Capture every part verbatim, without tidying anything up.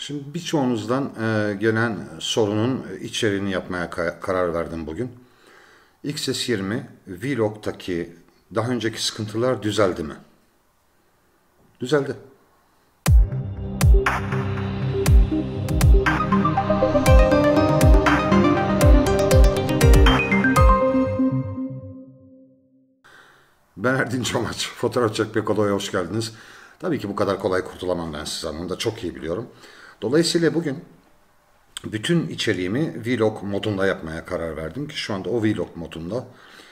Şimdi birçoğunuzdan e, gelen sorunun içeriğini yapmaya ka karar verdim bugün. X S yirmi Vlog'taki daha önceki sıkıntılar düzeldi mi? Düzeldi. Ben Erdinç Omaç. Fotoğraf çekmek odaya hoş geldiniz. Tabii ki bu kadar kolay kurtulamam ben size. Onu da çok iyi biliyorum. Dolayısıyla bugün bütün içeriğimi Vlog modunda yapmaya karar verdim ki şu anda o Vlog modunda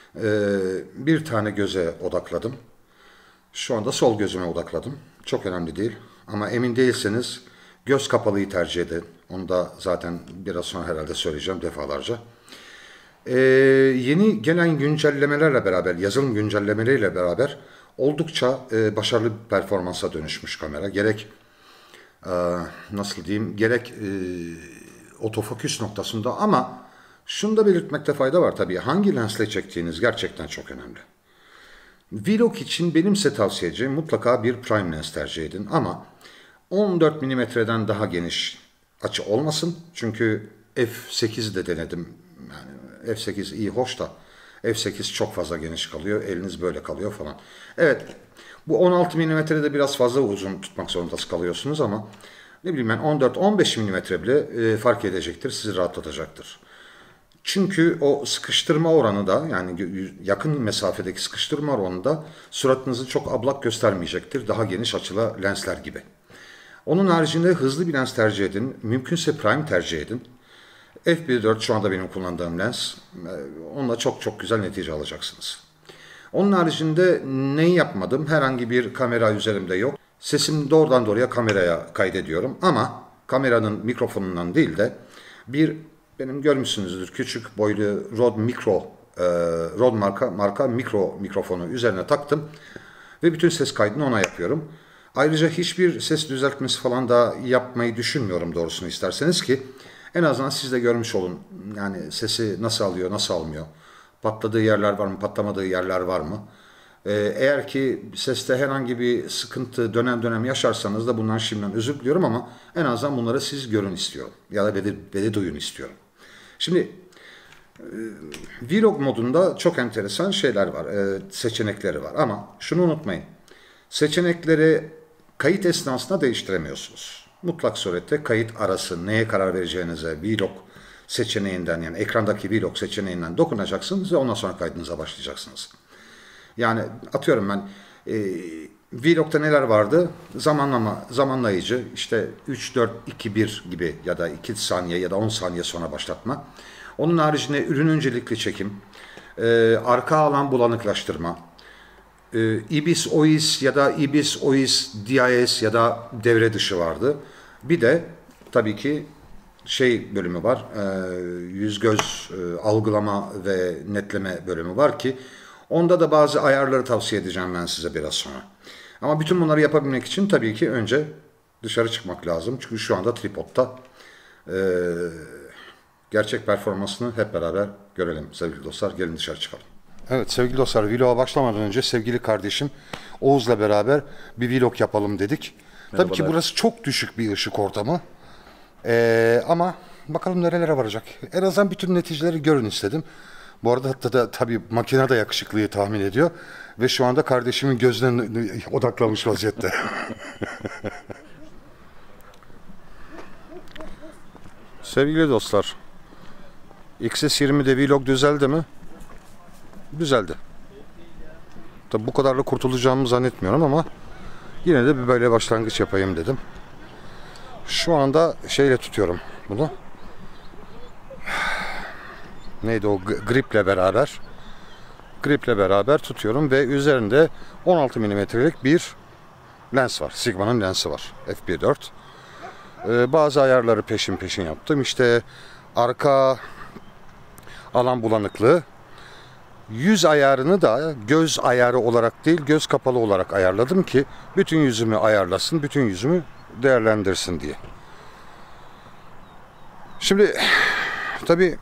bir tane göze odakladım. Şu anda sol gözüme odakladım. Çok önemli değil. Ama emin değilseniz göz kapalıyı tercih edin. Onu da zaten biraz sonra herhalde söyleyeceğim defalarca. Ee, yeni gelen güncellemelerle beraber, yazılım güncellemeleriyle beraber oldukça e, başarılı bir performansa dönüşmüş kamera. Gerek e, nasıl diyeyim, gerek e, otofokus noktasında, ama şunu da belirtmekte fayda var tabii. Hangi lensle çektiğiniz gerçekten çok önemli. Vlog için benimse tavsiyeceğim mutlaka bir prime lens tercih edin, ama on dört milimetreden daha geniş açı olmasın. Çünkü F sekiz de denedim. Yani F sekiz iyi hoş da F sekiz çok fazla geniş kalıyor. Eliniz böyle kalıyor falan. Evet, bu on altı milimetrede biraz fazla uzun tutmak zorunda kalıyorsunuz, ama ne bileyim ben on dört on beş milimetre bile e, fark edecektir. Sizi rahatlatacaktır. Çünkü o sıkıştırma oranı da, yani yakın mesafedeki sıkıştırma oranı da suratınızı çok ablak göstermeyecektir. Daha geniş açılı lensler gibi. Onun haricinde hızlı bir lens tercih edin. Mümkünse prime tercih edin. F bir dört şu anda benim kullandığım lens. Onunla çok çok güzel netice alacaksınız. Onun haricinde neyi yapmadım? Herhangi bir kamera üzerimde yok. Sesimi doğrudan doğruya kameraya kaydediyorum. Ama kameranın mikrofonundan değil de bir, benim görmüşsünüzdür, küçük boylu Rode Micro, e, Rode marka, marka mikro mikrofonu üzerine taktım. Ve bütün ses kaydını ona yapıyorum. Ayrıca hiçbir ses düzeltmesi falan da yapmayı düşünmüyorum doğrusunu isterseniz, ki en azından siz de görmüş olun. Yani sesi nasıl alıyor, nasıl almıyor. Patladığı yerler var mı, patlamadığı yerler var mı? Ee, eğer ki seste herhangi bir sıkıntı dönem dönem yaşarsanız da bundan şimdiden özür diliyorum, ama en azından bunları siz görün istiyorum. Ya da beni, beni duyun istiyorum. Şimdi e, Vlog modunda çok enteresan şeyler var, e, seçenekleri var, ama şunu unutmayın. Seçenekleri kayıt esnasında değiştiremiyorsunuz. Mutlak surette kayıt arası neye karar vereceğinize Vlog seçeneğinden, yani ekrandaki Vlog seçeneğinden dokunacaksınız ve ondan sonra kaydınıza başlayacaksınız. Yani atıyorum ben e, Vlog'da neler vardı? Zamanlama, zamanlayıcı, işte üç dört iki bir gibi, ya da iki saniye ya da on saniye sonra başlatma. Onun haricinde ürün öncelikli çekim, e, arka alan bulanıklaştırma, e, IBIS O I S ya da IBIS O I S D I S ya da devre dışı vardı. Bir de tabii ki şey bölümü var, e, yüz göz e, algılama ve netleme bölümü var ki onda da bazı ayarları tavsiye edeceğim ben size biraz sonra. Ama bütün bunları yapabilmek için tabii ki önce dışarı çıkmak lazım. Çünkü şu anda tripodta e, gerçek performansını hep beraber görelim sevgili dostlar. Gelin dışarı çıkalım. Evet sevgili dostlar, vloga başlamadan önce sevgili kardeşim Oğuz'la beraber bir vlog yapalım dedik. Merhabalar. Tabii ki burası çok düşük bir ışık ortamı. Ee, ama bakalım nerelere varacak. En azından bütün neticeleri görün istedim. Bu arada hatta da tabii makine de yakışıklıyı tahmin ediyor. Ve şu anda kardeşimin gözlerine odaklamış vaziyette. Sevgili dostlar, X S yirmide Vlog düzeldi mi? Düzeldi. Tabii bu kadarla kurtulacağımı zannetmiyorum, ama yine de bir böyle başlangıç yapayım dedim. Şu anda şeyle tutuyorum bunu. Neydi o, griple beraber. Griple beraber tutuyorum ve üzerinde on altı milimetrelik bir lens var. Sigma'nın lensi var. F bir dört. Ee, bazı ayarları peşin peşin yaptım. İşte arka alan bulanıklığı. Yüz ayarını da göz ayarı olarak değil, göz kapalı olarak ayarladım ki bütün yüzümü ayarlasın, bütün yüzümü değerlendirsin diye. Şimdi tabii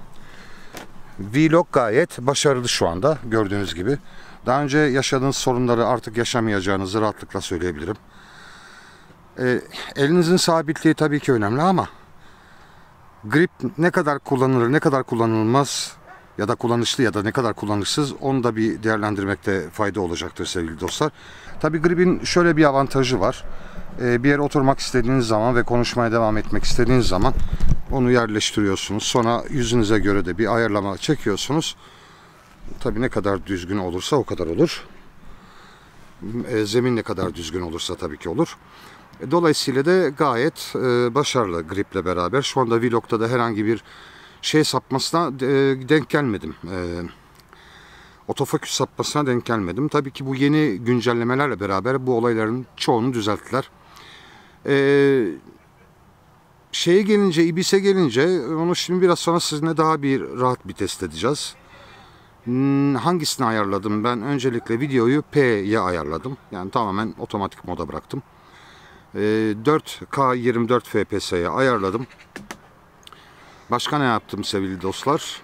Vlog gayet başarılı şu anda gördüğünüz gibi. Daha önce yaşadığınız sorunları artık yaşamayacağınızı rahatlıkla söyleyebilirim. E, elinizin sabitliği tabii ki önemli ama grip ne kadar kullanılır, ne kadar kullanılmaz ya da kullanışlı ya da ne kadar kullanışsız, onu da bir değerlendirmekte fayda olacaktır sevgili dostlar. Tabii gripin şöyle bir avantajı var. Ee, bir yere oturmak istediğiniz zaman ve konuşmaya devam etmek istediğiniz zaman onu yerleştiriyorsunuz. Sonra yüzünüze göre de bir ayarlama çekiyorsunuz. Tabii ne kadar düzgün olursa o kadar olur. E, zemin ne kadar düzgün olursa tabii ki olur. Dolayısıyla da gayet e, başarılı griple beraber. Şu anda vlogda da herhangi bir şey sapmasına e, denk gelmedim. E, Otofoküs sapmasına denk gelmedim. Tabii ki bu yeni güncellemelerle beraber bu olayların çoğunu düzelttiler. Ee, şeye gelince, ibis'e gelince onu şimdi biraz sonra sizinle daha bir rahat bir test edeceğiz. Hmm, hangisini ayarladım? Ben öncelikle videoyu P'ye ayarladım. Yani tamamen otomatik moda bıraktım. Ee, dört K yirmi dört F P S'ye ayarladım. Başka ne yaptım sevgili dostlar?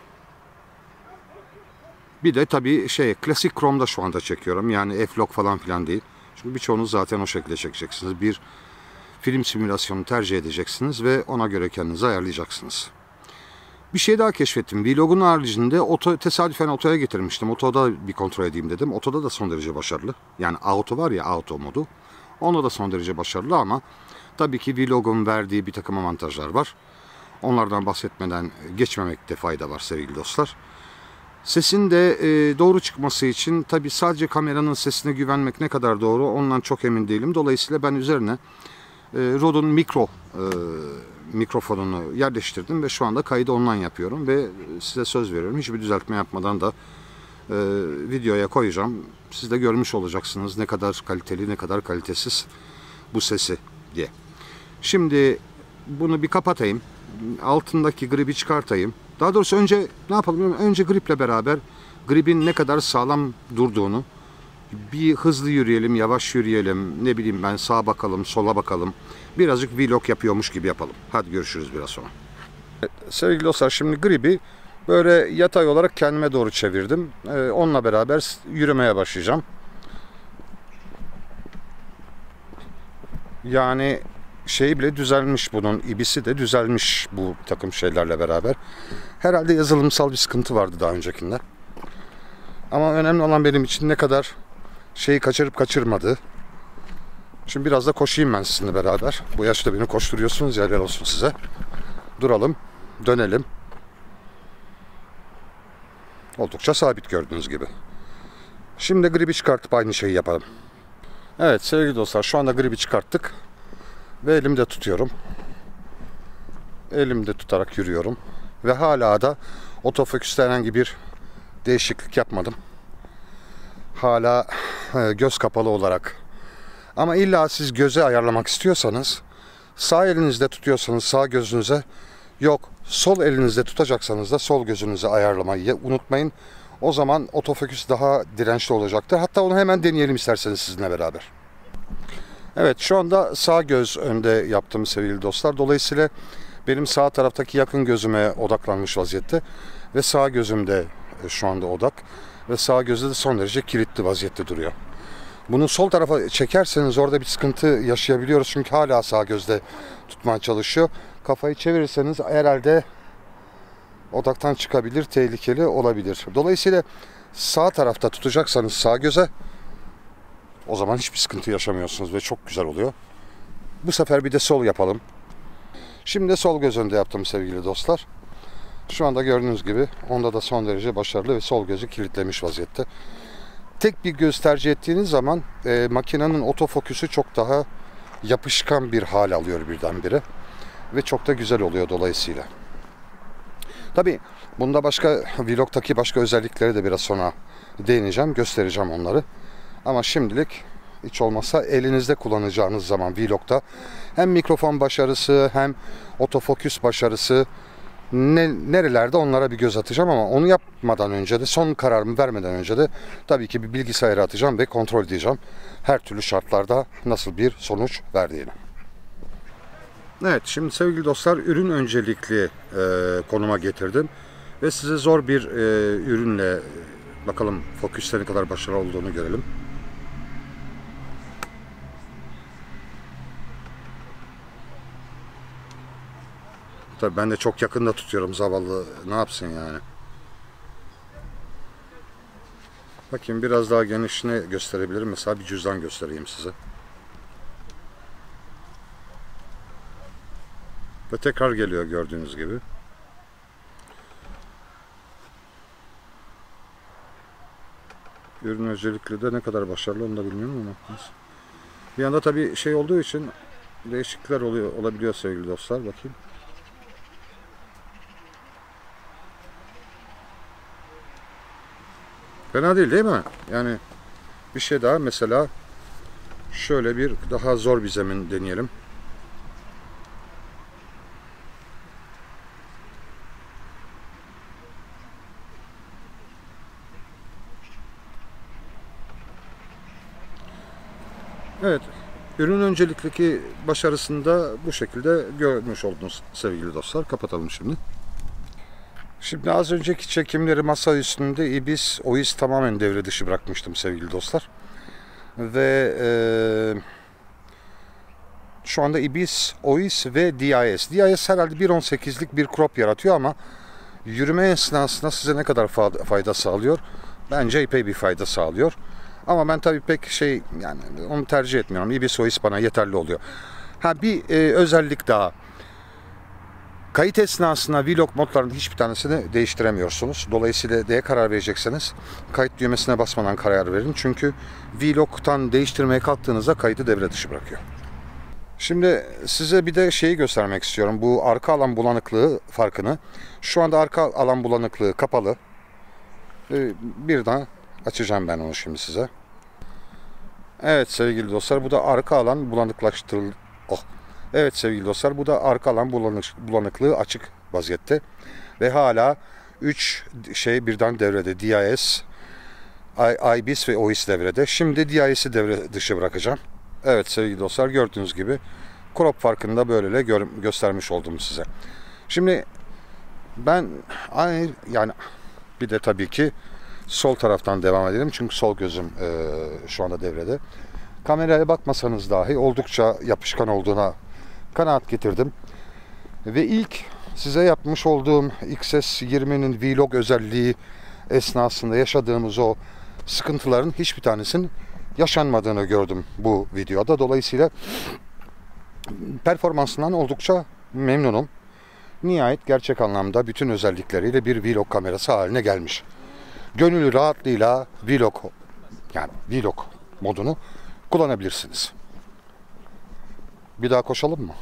Bir de tabii şey, klasik Chrome'da şu anda çekiyorum. Yani F-Log falan filan değil. Çünkü birçoğunuz zaten o şekilde çekeceksiniz. Bir film simülasyonu tercih edeceksiniz ve ona göre kendinizi ayarlayacaksınız. Bir şey daha keşfettim. Vlog'un haricinde oto, tesadüfen otoya getirmiştim. Otoda bir kontrol edeyim dedim. Otoda da son derece başarılı. Yani auto var ya, auto modu. Onda da son derece başarılı ama tabii ki vlog'un verdiği bir takım avantajlar var. Onlardan bahsetmeden geçmemekte fayda var sevgili dostlar. Sesin de e, doğru çıkması için tabii sadece kameranın sesine güvenmek ne kadar doğru ondan çok emin değilim. Dolayısıyla ben üzerine e, Rode'un mikro e, mikrofonunu yerleştirdim ve şu anda kaydı ondan yapıyorum ve size söz veriyorum. Hiçbir düzeltme yapmadan da e, videoya koyacağım. Siz de görmüş olacaksınız ne kadar kaliteli, ne kadar kalitesiz bu sesi diye. Şimdi bunu bir kapatayım. Altındaki gribi çıkartayım. Daha doğrusu önce ne yapalım? Önce griple beraber gripin ne kadar sağlam durduğunu, bir hızlı yürüyelim, yavaş yürüyelim, ne bileyim ben, sağa bakalım, sola bakalım. Birazcık vlog yapıyormuş gibi yapalım. Hadi görüşürüz biraz sonra. Evet, sevgili dostlar, şimdi gribi böyle yatay olarak kendime doğru çevirdim. Ee, onunla beraber yürümeye başlayacağım. Yani şey bile düzelmiş, bunun ibisi de düzelmiş bu takım şeylerle beraber. Herhalde yazılımsal bir sıkıntı vardı daha öncekinde. Ama önemli olan benim için ne kadar şeyi kaçırıp kaçırmadı. Şimdi biraz da koşayım ben sizinle beraber. Bu yaşta beni koşturuyorsunuz ya, helal olsun size. Duralım, dönelim. Oldukça sabit gördüğünüz gibi. Şimdi gribi çıkartıp aynı şeyi yapalım. Evet sevgili dostlar, şu anda gribi çıkarttık. Ve elimde tutuyorum. Elimde tutarak yürüyorum. Ve hala da otofoküste herhangi bir değişiklik yapmadım. Hala e, göz kapalı olarak. Ama illa siz göze ayarlamak istiyorsanız, sağ elinizde tutuyorsanız sağ gözünüze, yok sol elinizde tutacaksanız da sol gözünüze ayarlamayı unutmayın. O zaman otofoküs daha dirençli olacaktır. Hatta onu hemen deneyelim isterseniz sizinle beraber. Evet, şu anda sağ göz önde yaptım sevgili dostlar. Dolayısıyla benim sağ taraftaki yakın gözüme odaklanmış vaziyette ve sağ gözümde şu anda odak ve sağ gözde de son derece kilitli vaziyette duruyor. Bunu sol tarafa çekerseniz orada bir sıkıntı yaşayabiliyoruz çünkü hala sağ gözde tutmaya çalışıyor. Kafayı çevirirseniz herhalde odaktan çıkabilir, tehlikeli olabilir. Dolayısıyla sağ tarafta tutacaksanız sağ göze, o zaman hiçbir sıkıntı yaşamıyorsunuz ve çok güzel oluyor. Bu sefer bir de sol yapalım. Şimdi de sol göz önde yaptım sevgili dostlar. Şu anda gördüğünüz gibi onda da son derece başarılı ve sol gözü kilitlemiş vaziyette. Tek bir göz tercih ettiğiniz zaman e, makinenin otofoküsü çok daha yapışkan bir hal alıyor birdenbire. Ve çok da güzel oluyor dolayısıyla. Tabii bunda başka, vlogtaki başka özellikleri de biraz sonra değineceğim, göstereceğim onları. Ama şimdilik hiç olmazsa elinizde kullanacağınız zaman vlogta hem mikrofon başarısı hem otofoküs başarısı ne, nerelerde onlara bir göz atacağım ama onu yapmadan önce de, son kararımı vermeden önce de tabii ki bir bilgisayara atacağım ve kontrol edeceğim her türlü şartlarda nasıl bir sonuç verdiğini. Evet, şimdi sevgili dostlar, ürün öncelikli e, konuma getirdim ve size zor bir e, ürünle bakalım foküste ne kadar başarılı olduğunu görelim. Tabii ben de çok yakında tutuyorum, zavallı ne yapsın yani. Bakayım biraz daha geniş ne gösterebilirim. Mesela bir cüzdan göstereyim size. Ve tekrar geliyor gördüğünüz gibi. Ürün özellikle de ne kadar başarılı onu da bilmiyorum ama. Bir yanda tabii şey olduğu için değişiklikler oluyor, olabiliyor sevgili dostlar. Bakayım. Fena değil değil mi? Yani bir şey daha, mesela şöyle bir daha zor bir zemin deneyelim. Evet, ürün öncelikteki başarısını da bu şekilde görmüş oldunuz sevgili dostlar. Kapatalım şimdi. Şimdi az önceki çekimleri masa üstünde Ibis, Ois tamamen devre dışı bırakmıştım sevgili dostlar. Ve e, şu anda Ibis, Ois ve D I S. D I S herhalde bir on sekizlik bir crop yaratıyor ama yürüme esnasında size ne kadar fayda sağlıyor? Bence epey bir fayda sağlıyor. Ama ben tabii pek şey, yani onu tercih etmiyorum. Ibis, Ois bana yeterli oluyor. Ha bir e, özellik daha. Kayıt esnasında vlog modlarının hiçbir tanesini değiştiremiyorsunuz. Dolayısıyla neye karar verecekseniz kayıt düğmesine basmadan karar verin. Çünkü vlog'tan değiştirmeye kalktığınızda kaydı devre dışı bırakıyor. Şimdi size bir de şeyi göstermek istiyorum. Bu arka alan bulanıklığı farkını. Şu anda arka alan bulanıklığı kapalı. Birden açacağım ben onu şimdi size. Evet sevgili dostlar, bu da arka alan bulanıklaştırıldı. Oh. Evet sevgili dostlar, bu da arka alan bulanık, bulanıklığı açık vaziyette. Ve hala üç şey birden devrede. D I S, Ibis ve Ois devrede. Şimdi D I S'i devre dışı bırakacağım. Evet sevgili dostlar, gördüğünüz gibi crop farkını da böyle gö göstermiş oldum size. Şimdi ben aynı yani bir de tabii ki sol taraftan devam edelim. Çünkü sol gözüm e, şu anda devrede. Kameraya bakmasanız dahi oldukça yapışkan olduğuna kanaat getirdim. Ve ilk size yapmış olduğum X S yirminin vlog özelliği esnasında yaşadığımız o sıkıntıların hiçbir tanesinin yaşanmadığını gördüm bu videoda. Dolayısıyla performansından oldukça memnunum. Nihayet gerçek anlamda bütün özellikleriyle bir vlog kamerası haline gelmiş. Gönül rahatlığıyla vlog, yani vlog modunu kullanabilirsiniz. Bir daha koşalım mı?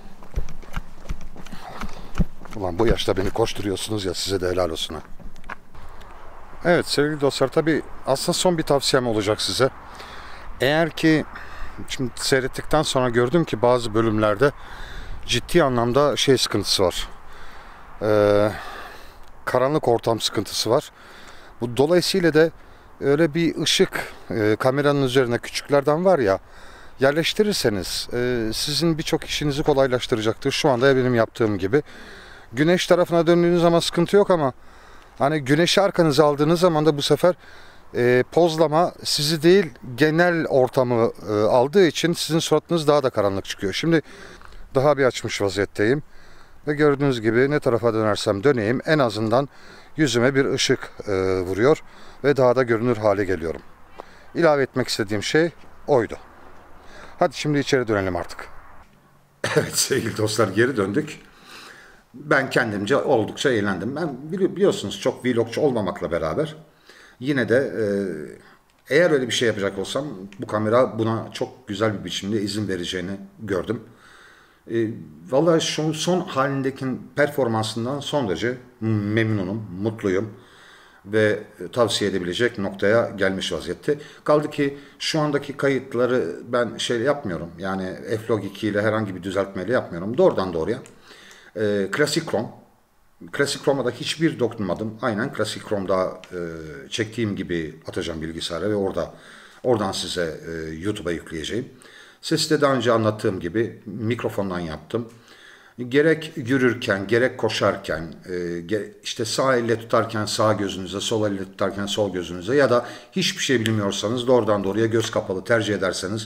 Ulan bu yaşta beni koşturuyorsunuz ya, size de helal olsun ha. Evet sevgili dostlar, tabi aslında son bir tavsiyem olacak size. Eğer ki şimdi seyrettikten sonra gördüm ki bazı bölümlerde ciddi anlamda şey sıkıntısı var. Ee, karanlık ortam sıkıntısı var. Bu dolayısıyla da öyle bir ışık e, kameranın üzerine küçüklerden var ya, yerleştirirseniz e, sizin birçok işinizi kolaylaştıracaktır. Şu anda benim yaptığım gibi. Güneş tarafına döndüğünüz zaman sıkıntı yok ama hani güneşi arkanıza aldığınız zaman da bu sefer e, pozlama sizi değil genel ortamı e, aldığı için sizin suratınız daha da karanlık çıkıyor. Şimdi daha bir açmış vaziyetteyim ve gördüğünüz gibi ne tarafa dönersem döneyim en azından yüzüme bir ışık e, vuruyor ve daha da görünür hale geliyorum. İlave etmek istediğim şey oydu. Hadi şimdi içeri dönelim artık. Evet sevgili dostlar, geri döndük. Ben kendimce oldukça eğlendim. Ben bili biliyorsunuz çok vlogçu olmamakla beraber yine de e, eğer öyle bir şey yapacak olsam bu kamera buna çok güzel bir biçimde izin vereceğini gördüm. E, vallahi şu son halindeki performansından son derece memnunum, mutluyum ve tavsiye edebilecek noktaya gelmiş vaziyette. Kaldı ki şu andaki kayıtları ben şey yapmıyorum. Yani F-Log iki ile herhangi bir düzeltmeyle yapmıyorum. Doğrudan doğruya e, Classic Chrome. Classic Chrome'a da hiçbir dokunmadım. Aynen Classic Chrome'da e, çektiğim gibi atacağım bilgisayara ve orada oradan size e, YouTube'a yükleyeceğim. Sesi de daha önce anlattığım gibi mikrofondan yaptım. Gerek yürürken, gerek koşarken, işte sağ elle tutarken sağ gözünüze, sol elle tutarken sol gözünüze ya da hiçbir şey bilmiyorsanız doğrudan doğruya göz kapalı tercih ederseniz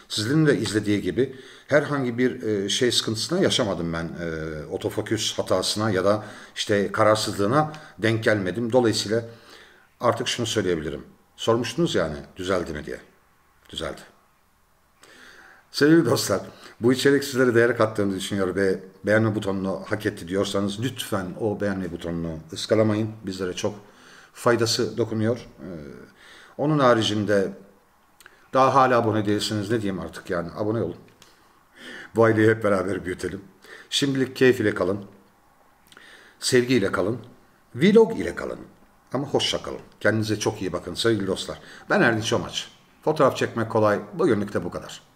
Sizlerin de izlediği gibi herhangi bir e, şey sıkıntısına yaşamadım ben. E, otofoküs hatasına ya da işte kararsızlığına denk gelmedim. Dolayısıyla artık şunu söyleyebilirim. Sormuştunuz yani düzeldi mi diye. Düzeldi. Sevgili dostlar, bu içerik sizlere değer kattığını düşünüyorum ve beğenme butonunu hak etti diyorsanız lütfen o beğenme butonunu ıskalamayın. Bizlere çok faydası dokunuyor. Ee, onun haricinde daha hala abone değilsiniz, ne diyeyim artık yani, abone olun. Bu aileyi hep beraber büyütelim. Şimdilik keyif ile kalın, sevgiyle kalın, vlog ile kalın. Ama hoşça kalın. Kendinize çok iyi bakın sevgili dostlar. Ben Erdinç Çomaç. Fotoğraf çekmek kolay. Bugünlük de bu kadar.